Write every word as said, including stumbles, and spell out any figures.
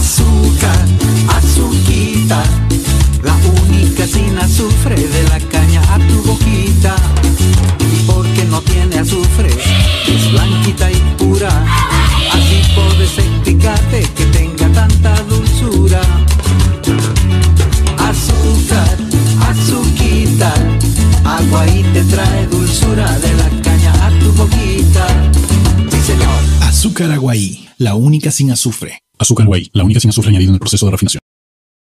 Azúcar, azuquita, la única sin azufre de la caña a tu boquita. Y porque no tiene azufre, es blanquita y pura. Así puedes explicarte que tenga tanta dulzura. Azúcar, azuquita, agua y te trae dulzura de la caña a tu boquita. Sí, señor. Azúcar Aguaí, la única sin azufre. Azúcar Aguaí, la única sin azufre añadido en el proceso de refinación.